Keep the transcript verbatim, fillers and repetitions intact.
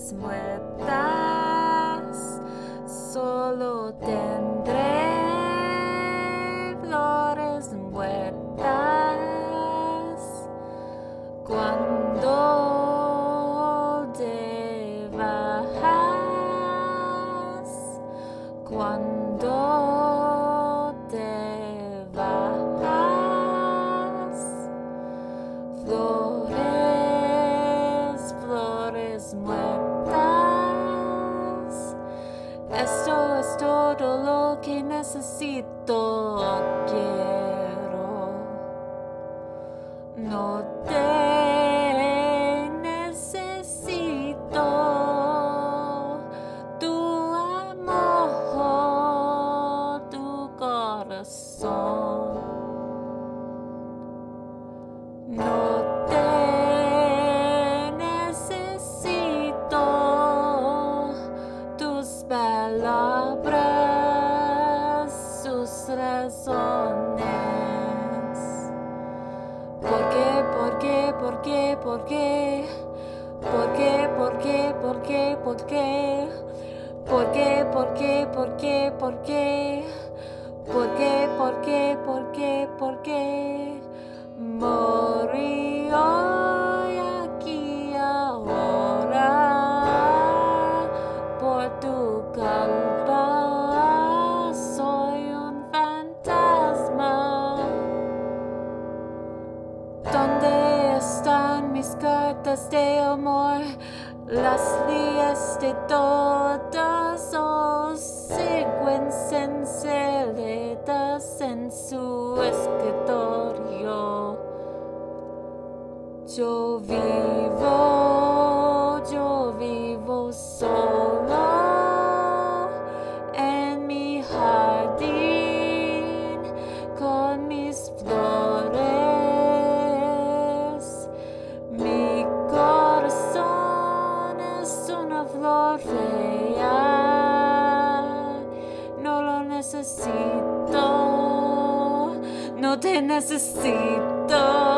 flores muertas, solo tendré flores muertas cuando te vas, cuando te vas. Flores, flores muertas. Esto es todo lo que necesito, quiero. No te necesito, tu amor, tu corazón. No te necesito, tus palabras, sus razones. ¿Por qué, por qué, por qué, por qué? ¿Por qué, por qué, por qué, por qué? ¿Por qué, por qué, por qué, por qué? ¿Por qué, por qué, por qué, por qué? Morí hoy aquí ahora por tu culpa. Soy un fantasma. ¿Dónde están mis cartas de amor? Las lías de todas os siguen sinceritas en su escritorio. Yo vivo, yo vivo solo en mi jardín con mis flores. Mi corazón es una flor fea, no lo necesito, no te necesito.